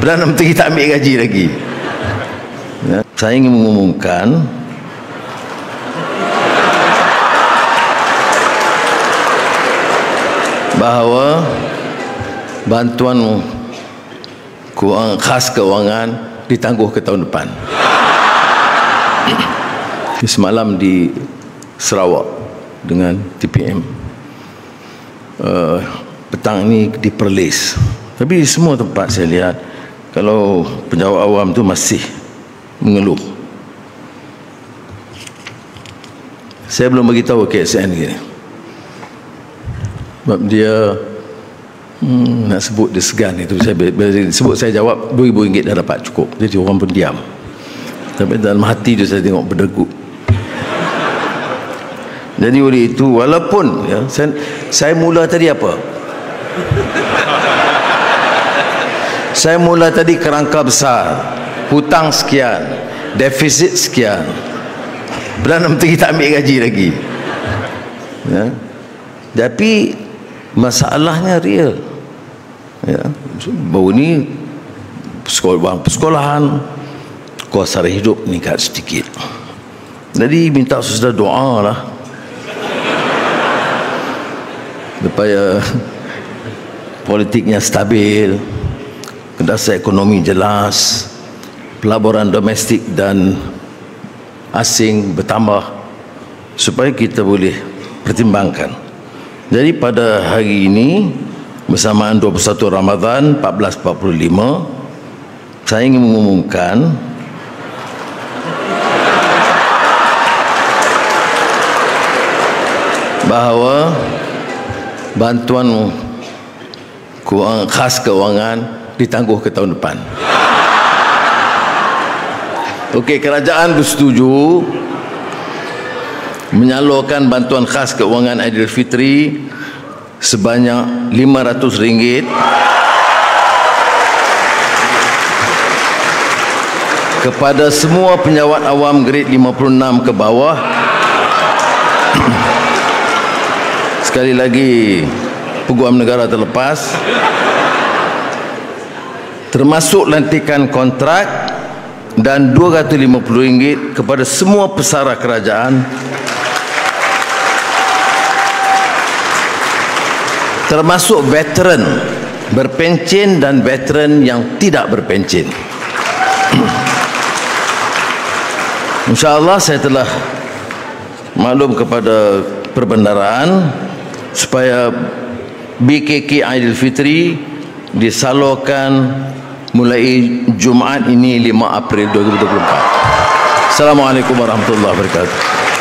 Perdana Menteri tak ambil gaji lagi. Ya, saya ingin mengumumkan bahawa bantuan khas keuangan ditangguh ke tahun depan. Semalam di Sarawak dengan TPM, petang ini di Perlis. Tapi di semua tempat saya lihat, kalau penjawat awam tu masih mengeluh. Saya belum beritahu KSN gini, sebab dia nak sebut dia segan itu. Bila sebut saya jawab RM2,000 dah dapat cukup. Jadi orang pun diam. Tapi dalam hati tu saya tengok berdegup. Jadi oleh itu, walaupun ya, saya mula tadi apa? Saya mula tadi kerangka besar, hutang sekian, defisit sekian, Perdana Menteri tak ambil gaji lagi. Ya. Tapi masalahnya real. Ya. Baru ni persekolahan, kos sara hidup meningkat sedikit. Jadi minta saudara doa lah supaya politiknya stabil, kedasar ekonomi jelas, pelaburan domestik dan asing bertambah, supaya kita boleh pertimbangkan. Jadi pada hari ini bersamaan 21 Ramadan 1445, saya ingin mengumumkan bahawa bantuan khas keuangan ditangguh ke tahun depan. Okey, kerajaan bersetuju menyalurkan bantuan khas keuangan Aidilfitri sebanyak RM500 kepada semua penjawat awam grade 56 ke bawah. Sekali lagi, peguam negara terlepas, termasuk lantikan kontrak, dan RM250 kepada semua pesara kerajaan, termasuk veteran berpencen dan veteran yang tidak berpencen. InsyaAllah saya telah maklum kepada perbendaraan supaya BKK Aidilfitri disalurkan mulai Jumaat ini 5 April 2024. Assalamualaikum warahmatullahi wabarakatuh.